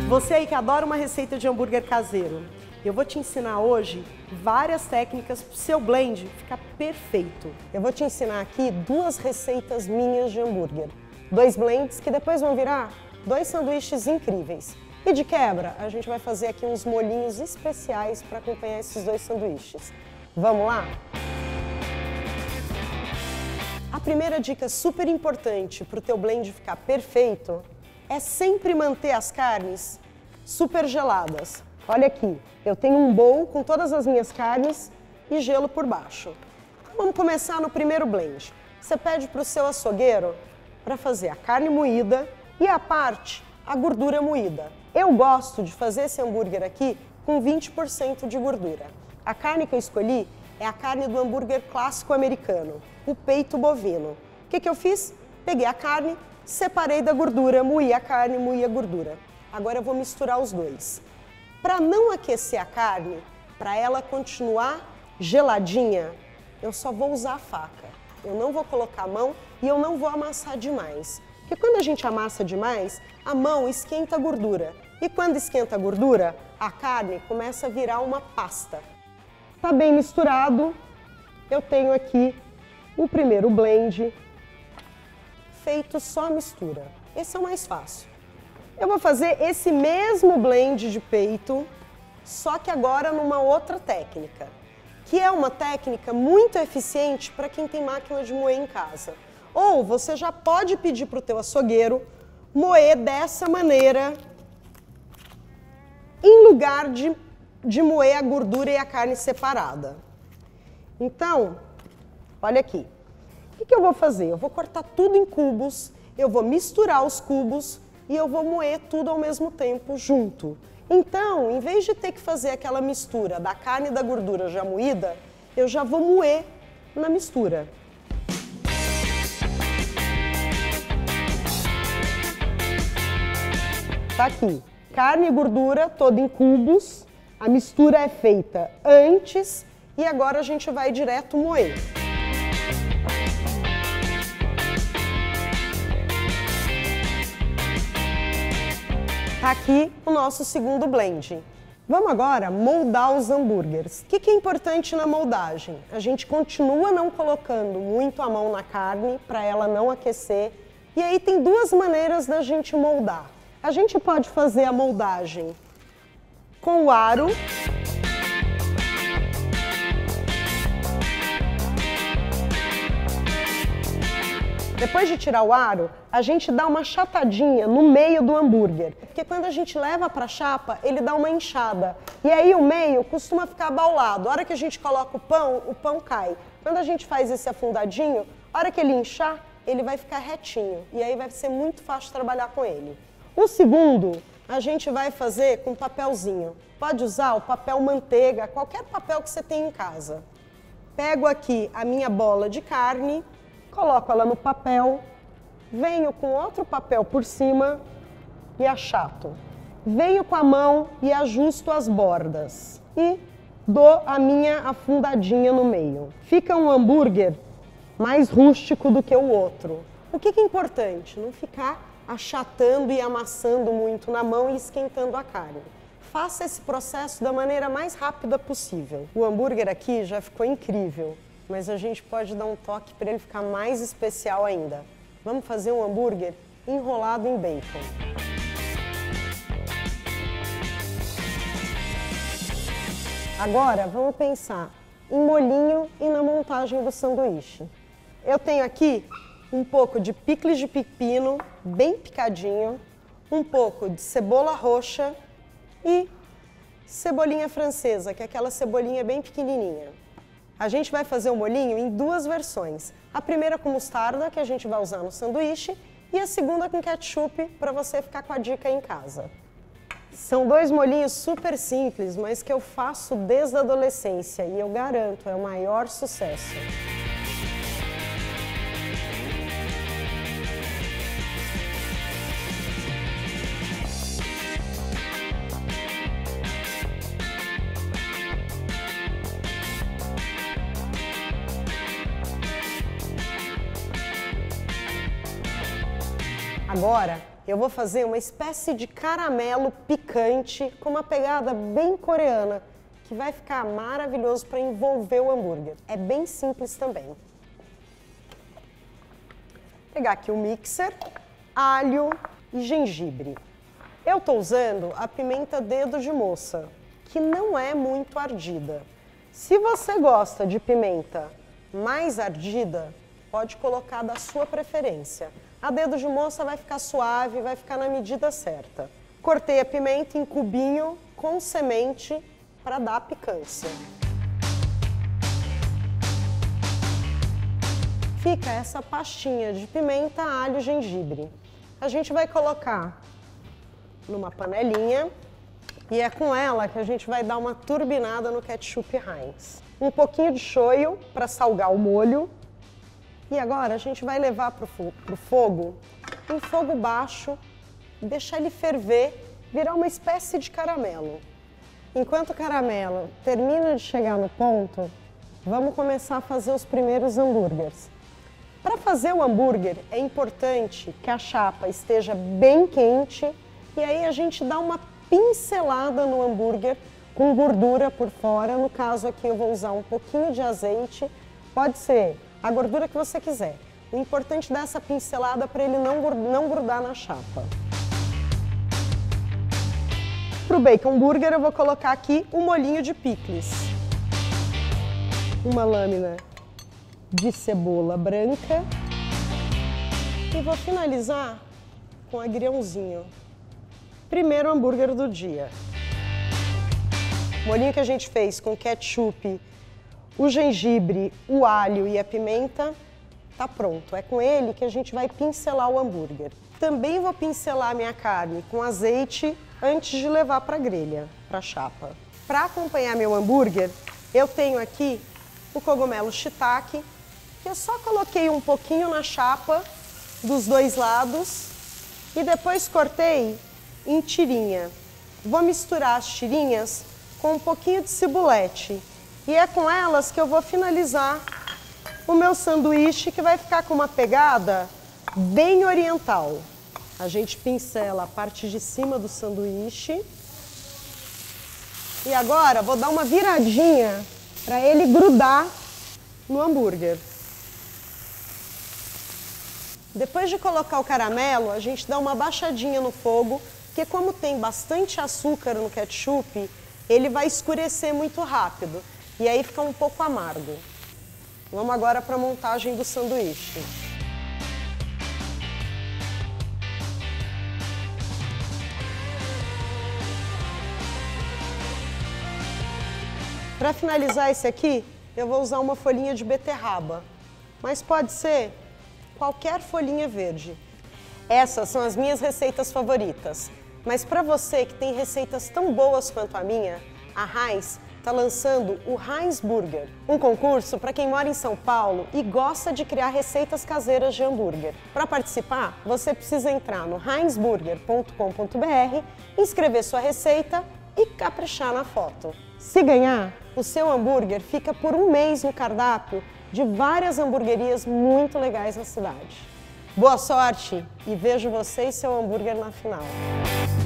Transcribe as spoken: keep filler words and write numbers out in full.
Você aí que adora uma receita de hambúrguer caseiro, eu vou te ensinar hoje várias técnicas para o seu blend ficar perfeito. Eu vou te ensinar aqui duas receitas minhas de hambúrguer. Dois blends que depois vão virar dois sanduíches incríveis. E de quebra, a gente vai fazer aqui uns molhinhos especiais para acompanhar esses dois sanduíches. Vamos lá? A primeira dica super importante para o teu blend ficar perfeito é sempre manter as carnes super geladas. Olha aqui, eu tenho um bowl com todas as minhas carnes e gelo por baixo. Vamos começar no primeiro blend. Você pede para o seu açougueiro para fazer a carne moída e a parte, a gordura moída. Eu gosto de fazer esse hambúrguer aqui com vinte por cento de gordura. A carne que eu escolhi é a carne do hambúrguer clássico americano, o peito bovino. O que que eu fiz? Peguei a carne, separei da gordura, moí a carne, moí a gordura. Agora eu vou misturar os dois. Para não aquecer a carne, para ela continuar geladinha, eu só vou usar a faca. Eu não vou colocar a mão e eu não vou amassar demais. Porque quando a gente amassa demais, a mão esquenta a gordura. E quando esquenta a gordura, a carne começa a virar uma pasta. Tá bem misturado, eu tenho aqui o primeiro blend feito só a mistura. Esse é o mais fácil. Eu vou fazer esse mesmo blend de peito, só que agora numa outra técnica, que é uma técnica muito eficiente para quem tem máquina de moer em casa. Ou você já pode pedir para o teu açougueiro moer dessa maneira, em lugar de, de moer a gordura e a carne separada. Então, olha aqui. O que que eu vou fazer? Eu vou cortar tudo em cubos, eu vou misturar os cubos e eu vou moer tudo ao mesmo tempo junto. Então, em vez de ter que fazer aquela mistura da carne e da gordura já moída, eu já vou moer na mistura. Tá aqui, carne e gordura toda em cubos, a mistura é feita antes e agora a gente vai direto moer. Tá aqui o nosso segundo blend. Vamos agora moldar os hambúrgueres. O que que é importante na moldagem? A gente continua não colocando muito a mão na carne para ela não aquecer. E aí tem duas maneiras da gente moldar. A gente pode fazer a moldagem com o aro. Depois de tirar o aro, a gente dá uma chatadinha no meio do hambúrguer. Porque quando a gente leva para a chapa, ele dá uma inchada. E aí o meio costuma ficar abaulado. A hora que a gente coloca o pão, o pão cai. Quando a gente faz esse afundadinho, a hora que ele inchar, ele vai ficar retinho. E aí vai ser muito fácil trabalhar com ele. O segundo, a gente vai fazer com papelzinho. Pode usar o papel manteiga, qualquer papel que você tem em casa. Pego aqui a minha bola de carne, coloco ela no papel, venho com outro papel por cima e achato. Venho com a mão e ajusto as bordas e dou a minha afundadinha no meio. Fica um hambúrguer mais rústico do que o outro. O que que é importante? Não ficar achatando e amassando muito na mão e esquentando a carne. Faça esse processo da maneira mais rápida possível. O hambúrguer aqui já ficou incrível, mas a gente pode dar um toque para ele ficar mais especial ainda. Vamos fazer um hambúrguer enrolado em bacon. Agora vamos pensar em molhinho e na montagem do sanduíche. Eu tenho aqui um pouco de picles de pepino, bem picadinho, um pouco de cebola roxa e cebolinha francesa, que é aquela cebolinha bem pequenininha. A gente vai fazer o molhinho em duas versões. A primeira com mostarda, que a gente vai usar no sanduíche, e a segunda com ketchup, para você ficar com a dica em casa. São dois molhinhos super simples, mas que eu faço desde a adolescência e eu garanto, é o maior sucesso. Agora, eu vou fazer uma espécie de caramelo picante com uma pegada bem coreana, que vai ficar maravilhoso para envolver o hambúrguer. É bem simples também. Vou pegar aqui o mixer, alho e gengibre. Eu estou usando a pimenta dedo de moça, que não é muito ardida. Se você gosta de pimenta mais ardida, pode colocar da sua preferência. A dedo de moça vai ficar suave, vai ficar na medida certa. Cortei a pimenta em cubinho com semente para dar picância. Fica essa pastinha de pimenta, alho e gengibre. A gente vai colocar numa panelinha e é com ela que a gente vai dar uma turbinada no ketchup Heinz. Um pouquinho de shoyu para salgar o molho. E agora a gente vai levar para o fogo, em fogo baixo, deixar ele ferver, virar uma espécie de caramelo. Enquanto o caramelo termina de chegar no ponto, vamos começar a fazer os primeiros hambúrgueres. Para fazer o hambúrguer é importante que a chapa esteja bem quente e aí a gente dá uma pincelada no hambúrguer com gordura por fora. No caso aqui eu vou usar um pouquinho de azeite, pode ser a gordura que você quiser. O importante é dar essa pincelada para ele não grudar na chapa. Para o bacon burger eu vou colocar aqui um molhinho de picles. Uma lâmina de cebola branca. E vou finalizar com agriãozinho. Primeiro hambúrguer do dia. O molhinho que a gente fez com ketchup, o gengibre, o alho e a pimenta, tá pronto. É com ele que a gente vai pincelar o hambúrguer. Também vou pincelar a minha carne com azeite antes de levar para a grelha, para a chapa. Para acompanhar meu hambúrguer, eu tenho aqui o cogumelo shiitake, que eu só coloquei um pouquinho na chapa dos dois lados e depois cortei em tirinha. Vou misturar as tirinhas com um pouquinho de cibulete. E é com elas que eu vou finalizar o meu sanduíche, que vai ficar com uma pegada bem oriental. A gente pincela a parte de cima do sanduíche. E agora vou dar uma viradinha para ele grudar no hambúrguer. Depois de colocar o caramelo, a gente dá uma baixadinha no fogo, porque como tem bastante açúcar no ketchup, ele vai escurecer muito rápido. E aí fica um pouco amargo. Vamos agora para a montagem do sanduíche. Para finalizar esse aqui, eu vou usar uma folhinha de beterraba, mas pode ser qualquer folhinha verde. Essas são as minhas receitas favoritas, mas para você que tem receitas tão boas quanto a minha, a Heinz está lançando o Heinz Burger, um concurso para quem mora em São Paulo e gosta de criar receitas caseiras de hambúrguer. Para participar, você precisa entrar no heinz burger ponto com ponto br, inscrever sua receita e caprichar na foto. Se ganhar, o seu hambúrguer fica por um mês no cardápio de várias hamburguerias muito legais na cidade. Boa sorte e vejo você e seu hambúrguer na final.